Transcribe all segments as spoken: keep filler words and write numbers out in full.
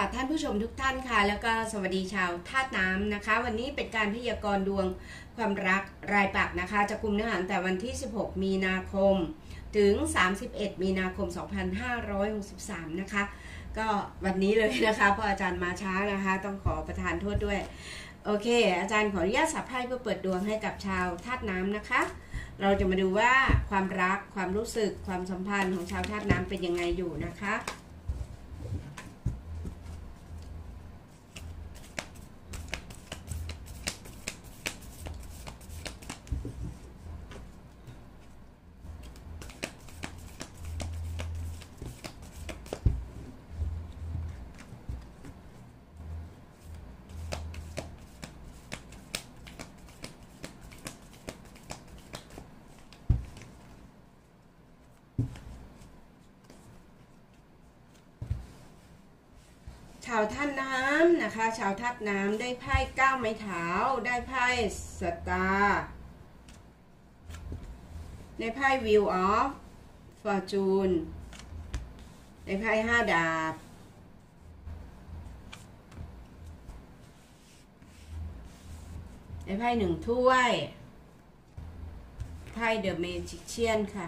ท่านผู้ชมทุกท่านค่ะแล้วก็สวัสดีชาวธาตุน้ำนะคะวันนี้เป็นการพยากรณ์ดวงความรักรายปักนะคะจะกุมเนื้อหาตั้งแต่วันที่สิบหกมีนาคมถึงสามสิบเอ็ดมีนาคมสองพันห้าร้อยหกสิบสามนะคะก็วันนี้เลยนะคะเพราะอาจารย์มาช้านะคะต้องขอประทานโทษด้วยโอเคอาจารย์ขออนุญาตสับไพ่เพื่อเปิดดวงให้กับชาวธาตุน้ำนะคะเราจะมาดูว่าความรักความรู้สึกความสัมพันธ์ของชาวธาตุน้ำเป็นยังไงอยู่นะคะชาวธาตุน้ำนะคะชาวธาตุน้ำได้ไพ่เก้าไม้เท้าได้ไพ่สตาร์ได้ไพ่วิวออฟฟอร์จูนได้ไพ่ห้าดาบได้ไพ่หนึ่งถ้วยไพ่เดอะเมจิเชียนค่ะ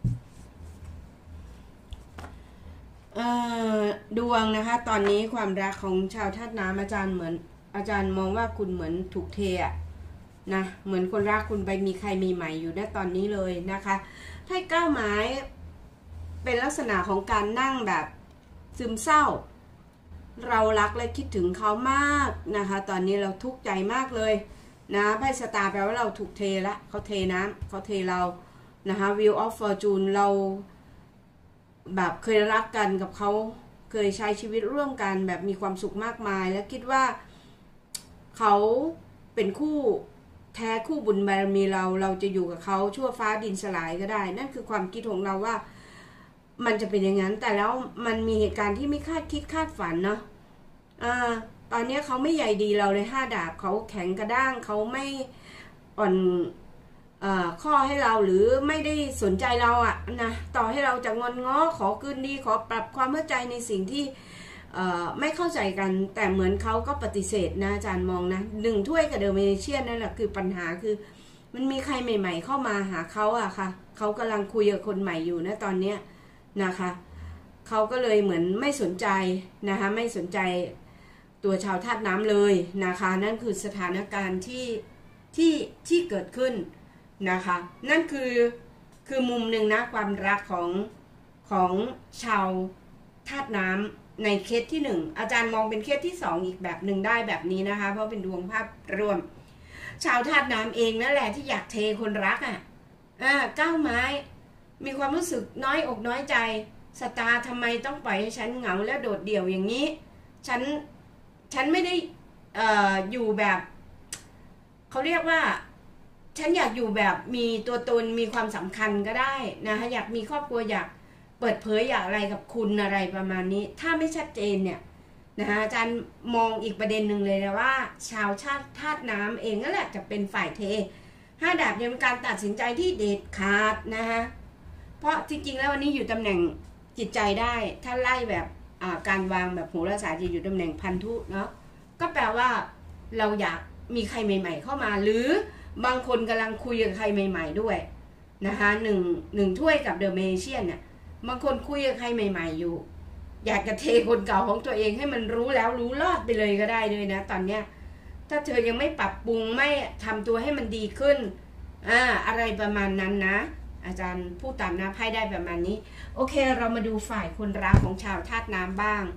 ดวงนะคะตอนนี้ความรักของชาวธาตุน้ำอาจารย์เหมือนอาจารย์มองว่าคุณเหมือนถูกเทอะนะเหมือนคนรักคุณไปมีใครมีใหม่อยู่ณตอนนี้เลยนะคะไพ่เก้าไม้เป็นลักษณะของการนั่งแบบซึมเศร้าเรารักและคิดถึงเขามากนะคะตอนนี้เราทุกข์ใจมากเลยนะไพ่สตาร์แปลว่าเราถูกเทละเขาเทน้ำเขาเทเรานะคะ Wheel of Fortune เราแบบเคยรักกันกับเขาเคยใช้ชีวิตร่วมกันแบบมีความสุขมากมายและคิดว่าเขาเป็นคู่แท้คู่บุญบารมีเราเราจะอยู่กับเขาชั่วฟ้าดินสลายก็ได้นั่นคือความคิดของเราว่ามันจะเป็นอย่างนั้นแต่แล้วมันมีเหตุการณ์ที่ไม่คาดคิดคาดฝันเนาะอ่าตอนนี้เขาไม่ใยดีเราเลยห้าดาบเขาแข็งกระด้างเขาไม่อ่อนข้อให้เราหรือไม่ได้สนใจเราอะนะต่อให้เราจะงอนง้อขอคืนดีขอปรับความเข้าใจในสิ่งที่ไม่เข้าใจกันแต่เหมือนเขาก็ปฏิเสธนะอาจารย์มองนะหนึ่งถ้วยกับเดอะเมจิเชียนนั่นแหละคือปัญหาคือมันมีใครใหม่ๆเข้ามาหาเขาอะค่ะเขากำลังคุยกับคนใหม่อยู่นะตอนเนี้ยนะคะเขาก็เลยเหมือนไม่สนใจนะคะไม่สนใจตัวชาวธาตุน้ำเลยนะคะนั่นคือสถานการณ์ที่ที่ที่เกิดขึ้นนะคะนั่นคือคือมุมหนึ่งนะความรักของของชาวธาตุน้ำในเคสที่หนึ่งอาจารย์มองเป็นเคสที่สองอีกแบบหนึ่งได้แบบนี้นะคะเพราะเป็นดวงภาพรวมชาวธาตุน้ำเองนั่นแหละที่อยากเทคนรักอ่ะอ่าเก้าไม้มีความรู้สึกน้อยอกน้อยใจสตาร์ทำไมต้องปล่อยให้ฉันเหงาและโดดเดี่ยวอย่างนี้ฉันฉันไม่ได้เอ่ออยู่แบบเขาเรียกว่าฉันอยากอยู่แบบมีตัวตนมีความสำคัญก็ได้นะคะอยากมีครอบครัวอยากเปิดเผยอยากอะไรกับคุณอะไรประมาณนี้ถ้าไม่ชัดเจนเนี่ยนะคะอาจารย์มองอีกประเด็นหนึ่งเลยนะว่าชาวชาติธาตุน้ำเองนั่นแหละจะเป็นฝ่ายเทห้าดาบยังเป็นการตัดสินใจที่เด็ดขาดนะคะเพราะจริงๆแล้ววันนี้อยู่ตำแหน่งจิตใจได้ถ้าไล่แบบการวางแบบโหราศาสตร์จะอยู่ตำแหน่งพันธุเนาะก็แปลว่าเราอยากมีใครใหม่ๆเข้ามาหรือบางคนกำลังคุยกับใครใหม่ๆด้วยนะคะหนึ่งหนึ่งถ้วยกับเดอะเมจิเชียนเนี่ยบางคนคุยกับใครใหม่ๆอยู่อยากจะเทคนเก่าของตัวเองให้มันรู้แล้วรู้รอดไปเลยก็ได้เลยนะตอนเนี้ยถ้าเธอยังไม่ปรับปรุงไม่ทำตัวให้มันดีขึ้นอ่าอะไรประมาณนั้นนะอาจารย์พูดตามนะไพ่ได้ประมาณนี้โอเคเรามาดูฝ่ายคนรักของชาวธาตุน้ำบ้าง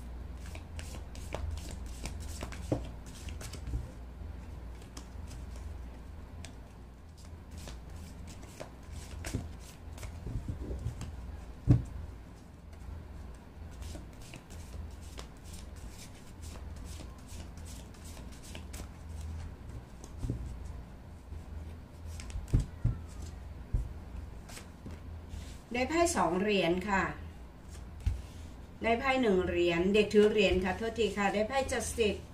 ได้ไพ่สองเหรียญค่ะได้ไพ่หนึ่งเหรียญเด็กถือเหรียญค่ะโทษทีค่ะได้ไพ่จัสติส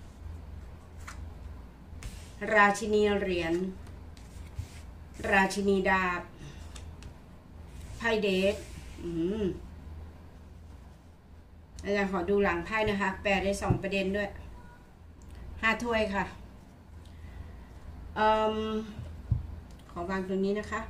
ราชินีเหรียญราชินีดาบไพ่เดทอืมอาจารย์ขอดูหลังไพ่นะคะแปลได้สองประเด็นด้วยห้าถ้วยค่ะอมขอวางตรงนี้นะคะ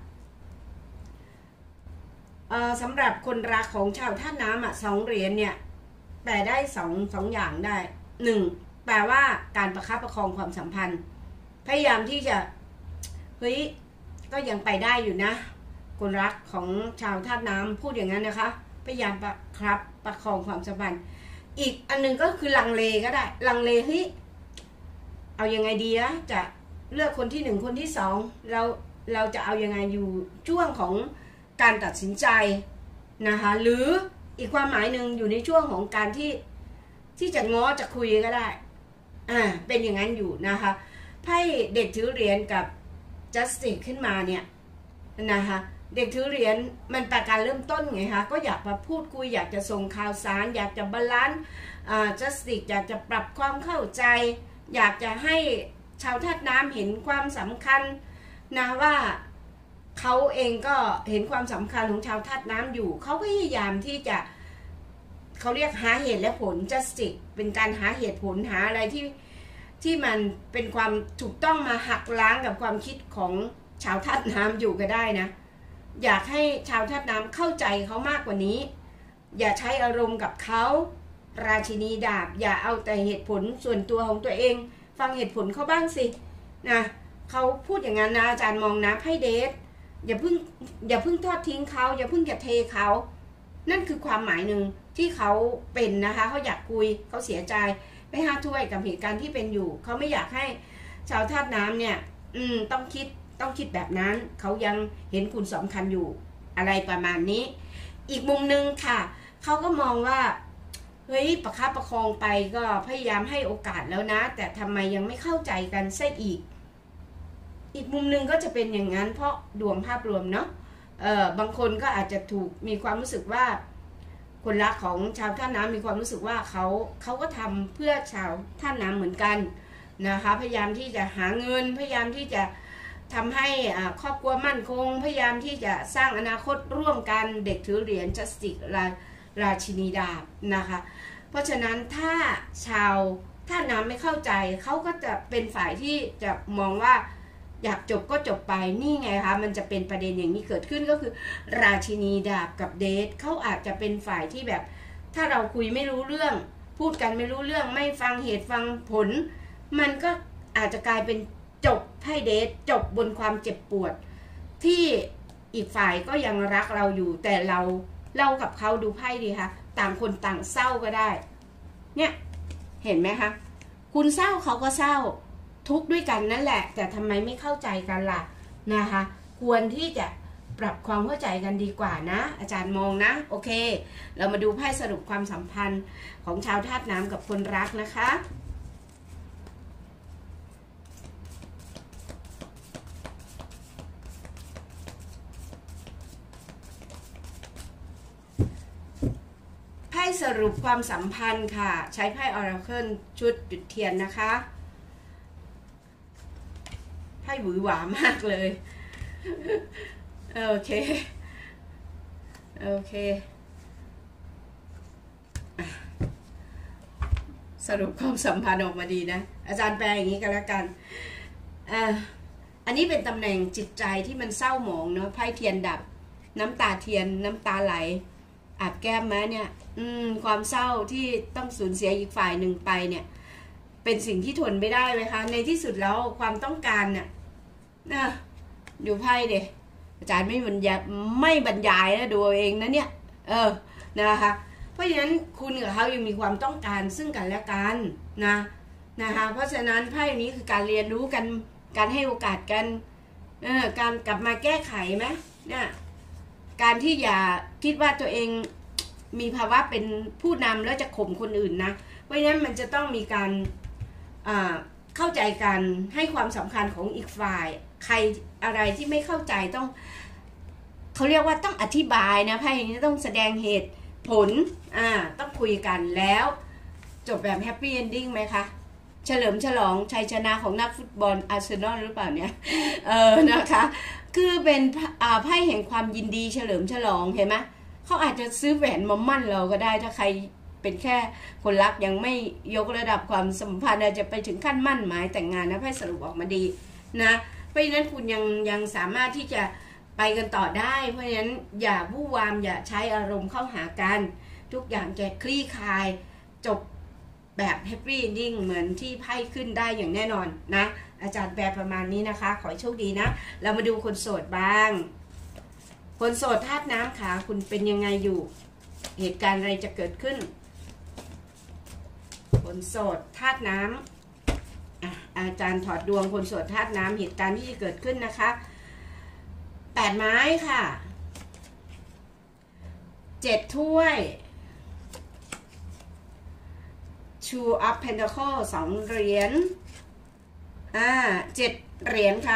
สำหรับคนรักของชาวธาตุน้ำอ่ะสองเหรียญเนี่ยแปลได้สองสองอย่างได้หนึ่งแปลว่าการประคับประคองความสัมพันธ์พยายามที่จะเฮ้ยก็ยังไปได้อยู่นะคนรักของชาวธาตุน้ำพูดอย่างนั้นนะคะพยายามประคับประคองความสัมพันธ์อีกอันนึงก็คือลังเลก็ได้ลังเลเฮ้ยเอายังไงดีนะจะเลือกคนที่หนึ่งคนที่สองเราเราจะเอายังไงอยู่ช่วงของการตัดสินใจนะคะหรืออีกความหมายหนึ่งอยู่ในช่วงของการที่ที่จะง้อจะคุยก็ได้อ่าเป็นอย่างนั้นอยู่นะคะไพ่เด็กถือเหรียญกับ justice ขึ้นมาเนี่ยนะคะเด็กถือเหรียญมันเป็นการเริ่มต้นไงคะก็อยากมาพูดคุยอยากจะส่งข่าวสารอยากจะบาลานซ์อ่า justice อยากจะปรับความเข้าใจอยากจะให้ชาวธาตุน้ำเห็นความสำคัญนะว่าเขาเองก็เห็นความสำคัญของชาวธาตุน้ำอยู่เขาพยายามที่จะเขาเรียกหาเหตุและผล justice เป็นการหาเหตุผลหาอะไรที่ที่มันเป็นความถูกต้องมาหักล้างกับความคิดของชาวธาตุน้ำอยู่ก็ได้นะอยากให้ชาวธาตุน้ำเข้าใจเขามากกว่านี้อย่าใช้อารมณ์กับเขาราชินีดาบอย่าเอาแต่เหตุผลส่วนตัวของตัวเองฟังเหตุผลเขาบ้างสินะเขาพูดอย่างนั้นนะอาจารย์มองนะไพ่เดทอย่าเพิ่งอย่าเพิ่งทอดทิ้งเขาอย่าเพิ่งจะเทเขานั่นคือความหมายหนึ่งที่เขาเป็นนะคะเขาอยากคุยเขาเสียใจไม่ห้าถ้วยกับเหตุการณ์ที่เป็นอยู่เขาไม่อยากให้ชาวธาตุน้ำเนี่ยอืมต้องคิดต้องคิดแบบนั้นเขายังเห็นคุณสำคัญอยู่อะไรประมาณนี้อีกมุมนึงค่ะเขาก็มองว่าเฮ้ยประคับประคองไปก็พยายามให้โอกาสแล้วนะแต่ทำไมยังไม่เข้าใจกันซะอีกอีกมุมนึงก็จะเป็นอย่างนั้นเพราะดวงภาพรวมเนาะเอ่อบางคนก็อาจจะถูกมีความรู้สึกว่าคนรักของชาวท่าน้ำมีความรู้สึกว่าเขาเขาก็ทำเพื่อชาวท่าน้ำเหมือนกันนะคะพยายามที่จะหาเงินพยายามที่จะทำให้ครอบครัวมั่นคงพยายามที่จะสร้างอนาคตร่วมกันเด็กถือเหรียญจัสติกราราชินีดาบนะคะเพราะฉะนั้นถ้าชาวท่าน้ำไม่เข้าใจเขาก็จะเป็นฝ่ายที่จะมองว่าอยากจบก็จบไปนี่ไงคะมันจะเป็นประเด็นอย่างนี้เกิดขึ้นก็คือราชินีดาบกับเดทเขาอาจจะเป็นฝ่ายที่แบบถ้าเราคุยไม่รู้เรื่องพูดกันไม่รู้เรื่องไม่ฟังเหตุฟังผลมันก็อาจจะกลายเป็นจบไพ่เดทจบบนความเจ็บปวดที่อีกฝ่ายก็ยังรักเราอยู่แต่เราเรากับเขาดูไพ่ดีคะต่างคนต่างเศร้าก็ได้เนี่ยเห็นไหมคะคุณเศร้าเขาก็เศร้าทุกข์ด้วยกันนั่นแหละแต่ทำไมไม่เข้าใจกันล่ะนะคะควรที่จะปรับความเข้าใจกันดีกว่านะอาจารย์มองนะโอเคเรามาดูไพ่สรุปความสัมพันธ์ของชาวธาตุน้ำกับคนรักนะคะไพ่สรุปความสัมพันธ์ค่ะใช้ไพ่ Oracle ชุดจุดเทียนนะคะไพ่หวือหวามากเลยโอเคโอเคสรุปความสัมพันธ์ออกมาดีนะอาจารย์แปลอย่างนี้กันแล้วกันอ่าอันนี้เป็นตำแหน่งจิตใจที่มันเศร้าหมองเนาะไพ่เทียนดับน้ำตาเทียนน้ำตาไหลอาบแก้มไหมเนี่ยอืมความเศร้าที่ต้องสูญเสียอีกฝ่ายหนึ่งไปเนี่ยเป็นสิ่งที่ทนไม่ได้เลยค่ะในที่สุดแล้วความต้องการเนี่ยนะดูไพ่เด็อาจารย์ไม่บรรยายไม่บรรยายนะดูเองนะเนี่ยเออนะคะเพราะฉะนั้นคุณกับเขายังมีความต้องการซึ่งกันและกันนะนะคะเพราะฉะนั้นไพ่นี้คือการเรียนรู้กันการให้โอกาสกันเออการกลับมาแก้ไขไหมเนี่ยการที่อย่าคิดว่าตัวเองมีภาวะเป็นผู้นำแล้วจะข่มคนอื่นนะเพราะฉะนั้นมันจะต้องมีการเข้าใจกันให้ความสำคัญของอีกฝ่ายใครอะไรที่ไม่เข้าใจต้องเขาเรียกว่าต้องอธิบายนะไพ่นี้ต้องแสดงเหตุผลอ่าต้องคุยกันแล้วจบแบบแฮปปี้เอนดิ้งไหมคะเฉลิมฉลองชัยชนะของนักฟุตบอลอาร์เซนอลหรือเปล่าเนี่ยเออนะคะคือเป็นไพ่แห่งความยินดีเฉลิมฉลองเห็นไหมเขาอาจจะซื้อแหวนมามั่นเราก็ได้ถ้าใครเป็นแค่คนรักยังไม่ยกระดับความสัมพันธ์อาจจะไปถึงขั้นมั่นหมายแต่งงานนะไพ่สรุปออกมาดีนะเพราะฉะนั้นคุณยังยังสามารถที่จะไปกันต่อได้เพราะฉะนั้นอย่าวู่วามอย่าใช้อารมณ์เข้าหากันทุกอย่างจะคลี่คลายจบแบบแฮปปี้ยิ่งเหมือนที่ไพ่ขึ้นได้อย่างแน่นอนนะอาจารย์แปลประมาณนี้นะคะขอให้โชคดีนะเรามาดูคนโสดบ้างคนโสดธาตุน้ำค่ะคุณเป็นยังไงอยู่เหตุการณ์อะไรจะเกิดขึ้นคนโสดธาตุน้ำ อ่ะอาจารย์ถอดดวงคนโสดธาตุน้ำเหตุการณ์ที่จะเกิดขึ้นนะคะแปดไม้ค่ะเจ็ดถ้วย Two of Pentacles สองเหรียญอ่าเจ็ดเหรียญค่ะ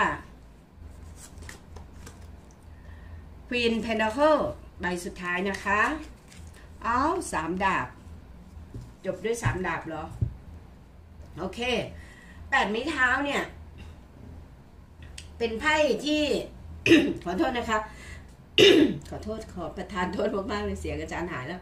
Queen Pentacle ใบสุดท้ายนะคะอ้าวสามดาบจบด้วยสามดาบเหรอโอเคแปดไม้เท้าเนี่ยเป็นไพ่ที่ ขอโทษนะคะ ขอโทษขอประทานโทษมากๆเลยเสียงอาจารย์หายแล้ว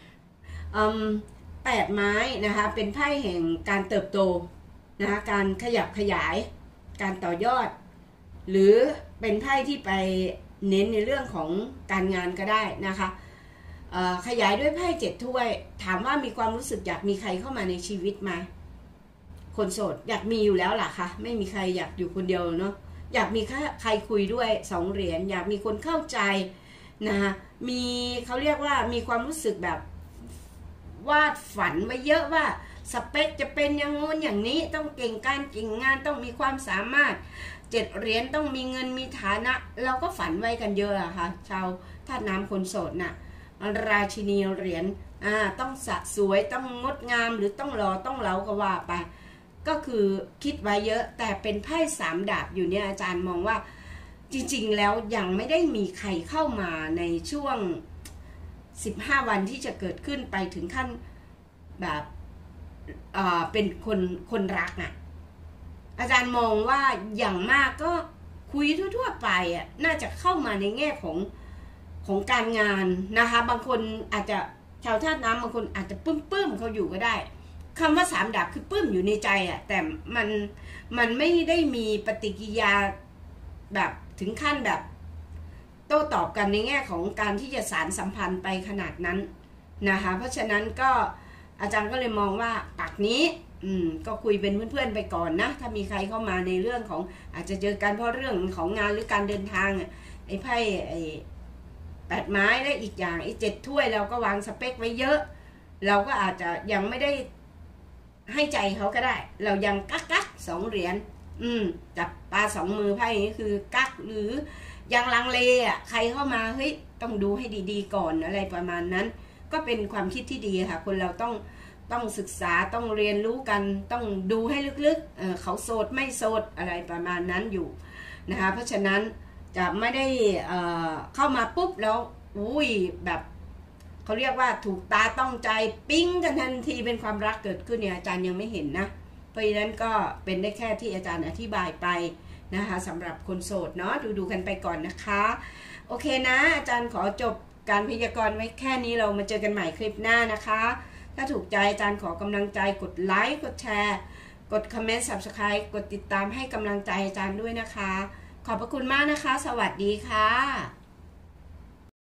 แปดไม้นะคะเป็นไพ่แห่งการเติบโตนะคะการขยับขยายการต่อยอดหรือเป็นไพ่ที่ไปเน้นในเรื่องของการงานก็ได้นะคะขยายด้วยไพ่เจ็ดถ้วยถามว่ามีความรู้สึกอยากมีใครเข้ามาในชีวิตไหมคนโสดอยากมีอยู่แล้วล่ะค่ะไม่มีใครอยากอยู่คนเดียวเนาะอยากมีใครคุยด้วยสองเหรียญอยากมีคนเข้าใจนะคะมีเขาเรียกว่ามีความรู้สึกแบบวาดฝันไว้เยอะว่าสเปคจะเป็นอย่างงู้นอย่างนี้ต้องเก่งการเก่งงานต้องมีความสามารถเจ็ดเหรียญต้องมีเงินมีฐานะเราก็ฝันไว้กันเยอะอะค่ะชาวธาตุน้ำคนโสดน่ะราชินีเหรียญอ่าต้องสะสวยต้องงดงามหรือต้องหล่อต้องเหลาก็ว่าไปก็คือคิดไว้เยอะแต่เป็นไพ่สามดาบอยู่เนี่ยอาจารย์มองว่าจริงๆแล้วยังไม่ได้มีใครเข้ามาในช่วงสิบห้าวันที่จะเกิดขึ้นไปถึงขั้นแบบเอ่อเป็นคนคนรักน่ะอาจารย์มองว่าอย่างมากก็คุยทั่วๆไปอ่ะน่าจะเข้ามาในแง่ของของการงานนะคะบางคนอาจจะชาวธาตุน้ำบางคนอาจจะปื้มปื้มเขาอยู่ก็ได้คำว่าสามดาบคือปื้มอยู่ในใจอ่ะแต่มันมันไม่ได้มีปฏิกิริยาแบบถึงขั้นแบบโต้ตอบกันในแง่ของการที่จะสารสัมพันธ์ไปขนาดนั้นนะคะเพราะฉะนั้นก็อาจารย์ก็เลยมองว่าปากนี้อืมก็คุยเป็นเพื่อนๆไปก่อนนะถ้ามีใครเข้ามาในเรื่องของอาจจะเจอกันเพราะเรื่องของงานหรือการเดินทางไอ้ไพ่ไอ้แปดไม้และอีกอย่างไอ้เจ็ดถ้วยเราก็วางสเปคไว้เยอะเราก็อาจจะยังไม่ได้ให้ใจเขาก็ได้เรายังกักกักสองเหรียญอืมจับปลาสองมือไพ่นี้คือกักหรือยังลังเลอ่ะใครเข้ามาเฮ้ยต้องดูให้ดีๆก่อนอะไรประมาณนั้นก็เป็นความคิดที่ดีค่ะคนเราต้องต้องศึกษาต้องเรียนรู้กันต้องดูให้ลึกๆ เ, เขาโสดไม่โสดอะไรประมาณนั้นอยู่นะคะเพราะฉะนั้นจะไม่ได้ เ, เข้ามาปุ๊บแล้วอุ้ยแบบเขาเรียกว่าถูกตาต้องใจปิ๊งกันทันทีเป็นความรักเกิดขึ้นเนี่ยอาจารย์ยังไม่เห็นนะเพราะฉะนั้นก็เป็นได้แค่ที่อาจารย์อธิบายไปนะคะสำหรับคนโสดเนาะดูดูกันไปก่อนนะคะโอเคนะอาจารย์ขอจบการพยากรณ์ไว้แค่นี้เรามาเจอกันใหม่คลิปหน้านะคะถ้าถูกใจอาจารย์ขอกำลังใจกดไลค์กดแชร์กดคอมเมนต์ ซับสไครบ์ กดติดตามให้กำลังใจอาจารย์ด้วยนะคะขอบพระคุณมากนะคะสวัสดีค่ะ